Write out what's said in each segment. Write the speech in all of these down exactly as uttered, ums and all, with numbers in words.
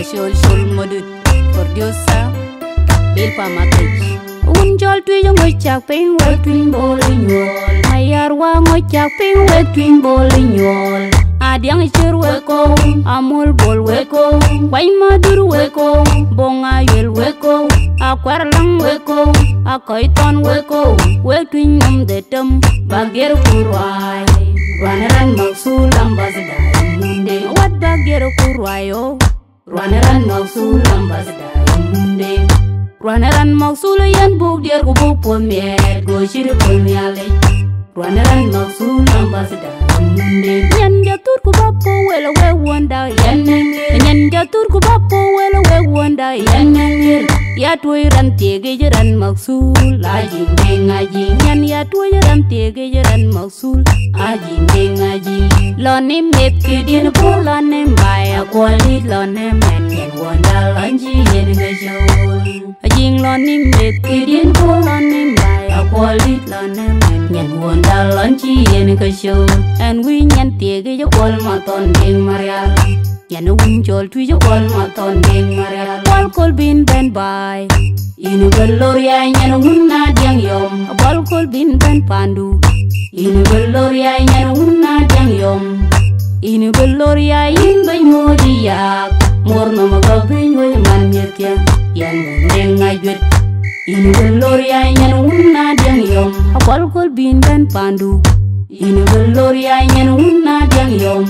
Shol Shol Modut Producer Bilpa Makich Unjol twi yung ngoy chak ping we twin boli nyol Mayar wa ngoy chak ping we twin boli nyol Adiang ichir we ko Amul bol we ko Wai madur we ko Bonga yel we ko Akwar lang we ko Akoy ton we ko We twin nam de tem Bagir kurwai Ranaran magsulam bazday munde Wat bagir kurwai oh Ranaran magsulam bazday munde Ranaran magsula yan buk diar ko buk pomier Go shiri pomiale Ranaran magsulam bazday munde Nyan jatur ko bapo wela we wanda yan nangir Nyan jatur ko bapo wela we wanda yan nangir Ya tuwe ran tege jaran magsul Ajing deng ajing Nyan ya tuwe jaran tege jaran magsul Ajing deng ajing Lone met kidin po lone mbaya Kualit lone men Yen wanda lanji yen gajol Ajing lone met kidin po lone mbaya Kualit lone men Yen wanda lanji yen gajol And we nyan tege jakol maton deng marial Yana unjol twi jakol maton deng marial Wal kol bin ben bay Inu beloria yana unna diang yom Wal kol bin ben pandu Inu beloria yana unna diang yom Inu beloria in banyo diyak Morno magabinyo man mirtia Yan mundeng ngajwet Inu beloria yana unna diang yom Wal kol bin ben pandu Inu beloria yana unna diang yom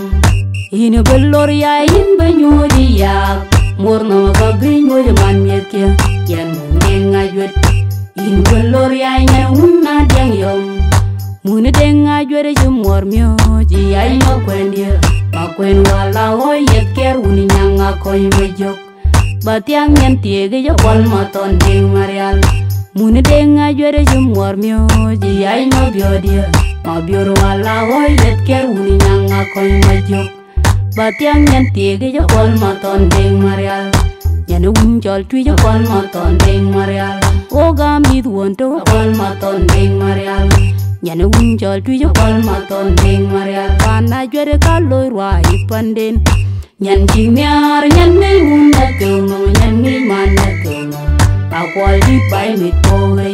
Inu beloria in banyo diyak Morno magabinyo man mirtia Yan mundeng ngajwet Inu beloria yana unna diang yom Mune deng ngajwet jumor myo Ji ay makwen dia Makwen wala hoy yet ker uni nyanga koy mejok Batiang nyen tiege jakol maton deng marial Mune deng ngajwet jumor myo Ji ay mabyo dia Mabior wala hoy yet ker uni nyanga koy mejok Batiang nyen tiege jakol maton deng marial Yana unjol twi jakol maton deng marial Oga mid wonto jakol maton deng marial Yana unjol twi jakol maton deng marial Pana jwere kaloy rwa ipanden Nyan jimiar nyan ngay muna kyono Nyan ngay mana kyono Pakwal di bay mit kogay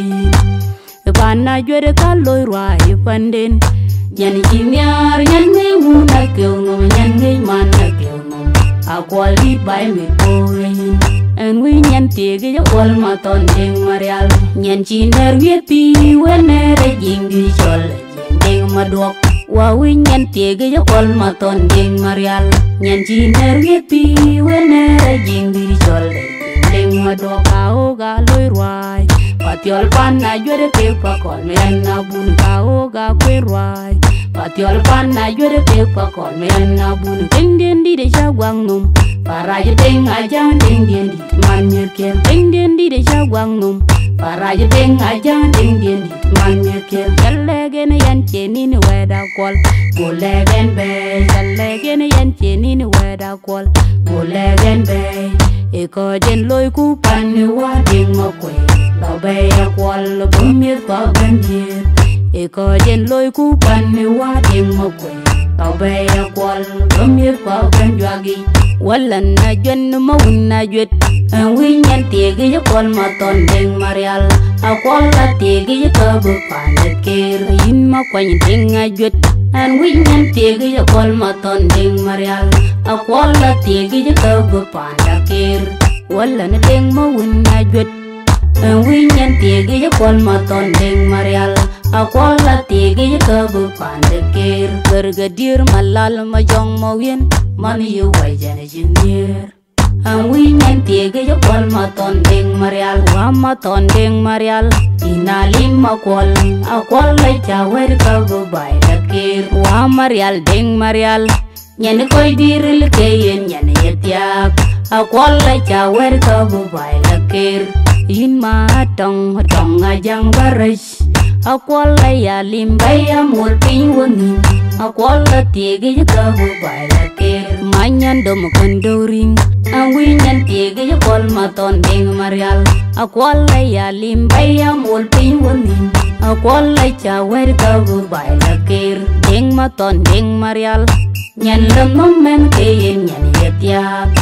Pana jwere kaloy rwa ipanden Nyan jimiar nyan ngay muna kyono Nyan ngay mana kyono Pakwal di bay mit kogay And we nyan tege jakol maton deng marial Nyan chiner wiet pi wenere jing di chol Jeng deng madwok Wa we nyan tege jakol maton deng marial Nyan chiner wiet pi wenere jing di chol Jeng deng madwok Kao ga loy rwai Patiol pan na jwere pe pakol Men na bun kao ga kwe rwai Patiol pan na jwere pe pakol Men na bun Deng den di de shagwang num Paraja deng ajang deng dien di teman mirkel Deng dien di de shagwang num Paraja deng ajang deng dien di teman mirkel Jalegen yan cheni ni weda kwal Golegen bay Jalegen yan cheni ni weda kwal Golegen bay Eko jen loy kupan ni wading makwe Lau bay akwal bumir kwa ganjir Eko jen loy kupan ni wading makwe Lau bay akwal bumir kwa ganjwagi Walan na jwen ma wun na jwet An wi nyan tege jakol maton deng marial Akwal la tege jakabu pandet ker Yin ma kwany deng a jwet An wi nyan tege jakol maton deng marial Akwal la tege jakabu pandet ker Walan deng ma wun na jwet An wi nyan tege jakol maton deng marial Akwal la tege jakabu pandet ker Bergadir malal majong mawin Man yu wai jana jinir An wi nyan tege jakol maton deng marial Wa maton deng marial Inalim makwal Akwal lai chawer kagu bay lakir Wa marial deng marial Nyan koy diril keyen nyan yetiak Akwal lai chawer kagu bay lakir In matong tong ajang barish Akwal lai alim bay amul pinywanin Akwal la tege jakabu bay lakir Manyan dom kandoring Ang wi nyan tege jakol maton deng marial Akwal la yalim bay amul pinywanin Akwal la chawer kabu bay lakir Deng maton deng marial Nyan lam men keyen nyan yetiak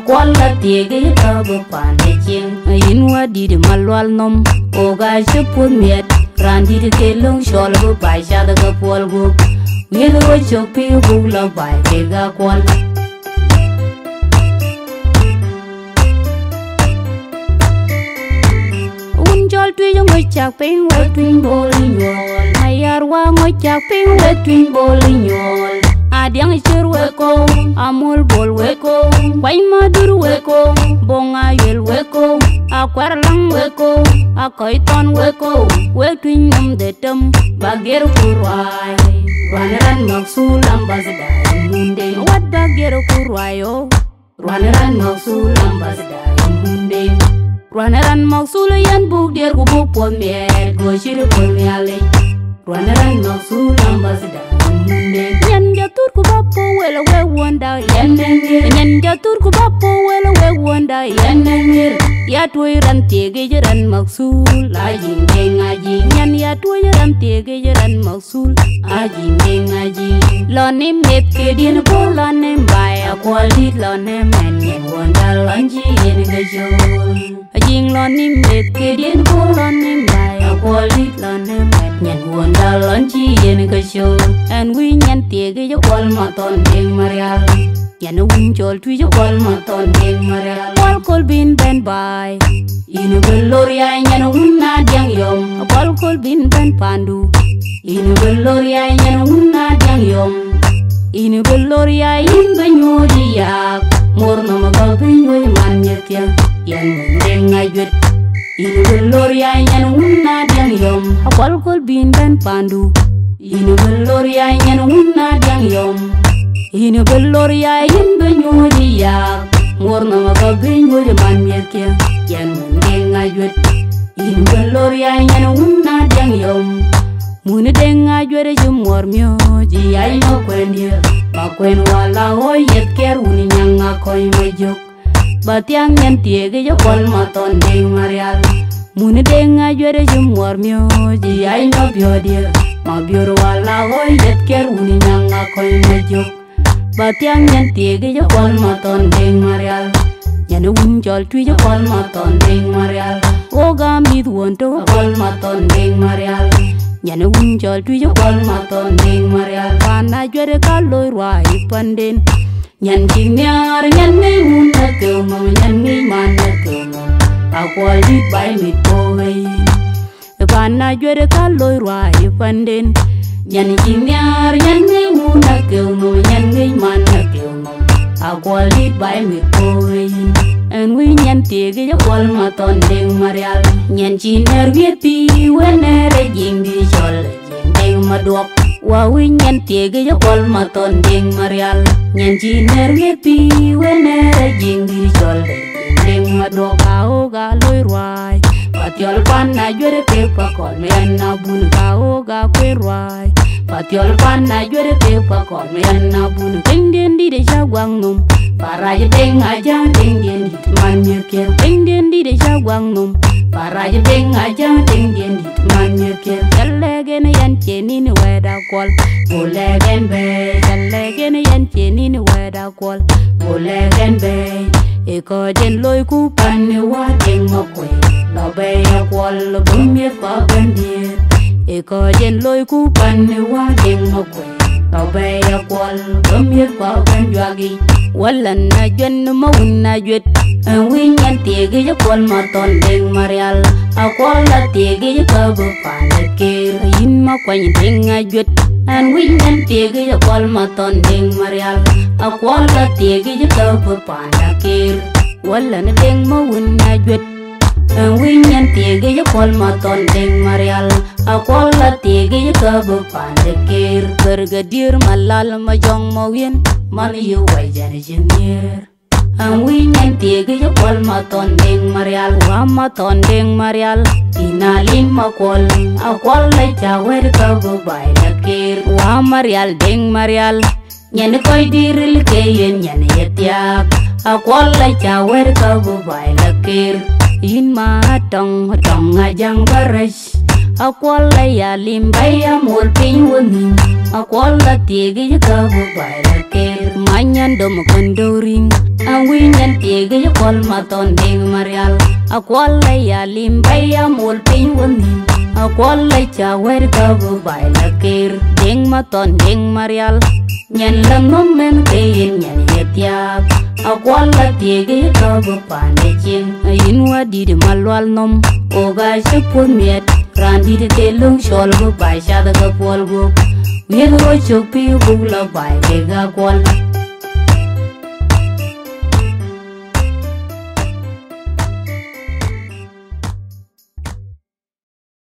akwal la tiege ka bu pande ching in wadi de malwal nom o ga chupun miet randi de kelong shol bu bai sha da ka pol gu mi lo chopi bu la bai ke ga kwal jol tui yo ngoi chak ping we twin boli nyol ayar wa ngoi chak ping we twin boli nyol adiang chur we ko amul bol we ko kwai madur we ko bonga yel we ko akwar lang we ko akoy ton we ko we twin nam de tam bagir kurwai ranaran maksulam bazda munde wat bagir kurwayo ranaran maksulam bazda munde Ruanaran maksula yan buk der ku buk pon miet go shir pon miale Ruanaran maksula ambasada munde yan jatur ku bapo wela we wanda yan nengir yan jatur ku bapo wela we wanda yan nengir ya tuy ran tege jaran maksul ajing deng aji yan ya tuy ran tege jaran maksul ajing deng aji lone met ke din ko lone baya kwalit lone men yan wanda lanji yen gajol ajing lone met ke din ko lone baya kwalit lone men yan wanda lanji yen gajol and we nyan tege jo kwal maton deng marial yan win jol tui jo kwal maton deng marial kwal kol bin ben bai inu beloria yan unna diang yom kwal kol bin ben pandu inu beloria yan unna diang yom inu beloria in benyodi yak mor no magal benyodi man nyetya yan deng ajut inu beloria yan unna diang yom kwal kol bin ben pandu inu beloria yan unna diang yom inu beloria in benyodi yak mor no magal benyodi man nyetya yan deng ajut inu beloria yan unna diang yom Mune denga jwere jumor myo ji ay no kwendia ma kwen wala hoy yet ker uni nyanga koy majok batiang nyen tiege jo kol maton deng marial Mune denga jwere jumor myo ji ay no biodia ma bior wala hoy yet ker uni nyanga koy majok batiang nyen tiege jo kol maton deng marial Nyane un jol tui jo kol maton deng marial Oga mid wonto kol maton deng marial Nyane un jol tui jo kol maton deng marial Pana jwere kaloi rwai panden Nyan king nyar nyan ngay un na keu mam nyan ngay man na keu mam Akwal dit bay mit povay Pana jwere kaloi rwai panden Nyan king nyar nyan ngay un na keu mam nyan ngay man na keu mam Akwal dit bay mit povay And we nyan tege jo kol maton deng marial Nyan chiner viet pi wenere jing di chol jing deng maduok Wa we nyan tege jo kol maton deng marial Nyan chiner viet pi wenere jing di chol jing deng maduok Kao ga loy rwai Patiol pan na jwere pe pa kol mean na bun Kao ga kwe rwai Patiol pan na jwere pe pa kol mean na bun Keng den di de shagwang num Paraja deng aja deng dien dit man nyekir Deng dien di de shagwang num Paraja deng aja deng dien dit man nyekir Jalegen yan cheni ni weda kwal Bolegen bay Jalegen yan cheni ni weda kwal Bolegen bay Eko jen loy ku pan ni wa deng makwe Lo bay ya kwal bumiet pa bendiet Eko jen loy ku pan ni wa deng makwe Lo bay ya kwal bumiet pa bendiwagi Walan na jwen ma wun na jwet An win yan tege jo kwal maton deng marial Akwal la tege jo kabu panet kir Yin ma kwany deng a jwet An win yan tege jo kwal maton deng marial Akwal la tege jo kabu panet kir Walan deng ma wun na jwet An win yan tege jo kwal maton deng marial Akwal la tege jo kabu panet kir Bergadir malal ma jong ma win Man yu wai jani jinir Ang win yan tege jo kwal maton deng marial Wa maton deng marial Inalin ma kwal Akwal la chawer kabu bay lakir Wa marial deng marial Nyane koy diril keyen nyane yetiak Akwal la chawer kabu bay lakir In ma tong tong ajang barash Akwal la ya limbay amul pin wangin Akwal la tege jo kabu bay lakir Many nyan do makondoring awi nyan tiege yo kol maton ding marial akwal la ya limbay ya mol pin woni akwal la cha wer ka bu bai la kir ding maton ding marial nyan lam nom men ke yin nyan yetia akwal la tiege ka bu pande chin yin wadi de malwal nom o ga shipun miet randi de telung shol bu bai sha da ka pol bu Miel ro chok pi bu la bai ke ga kwal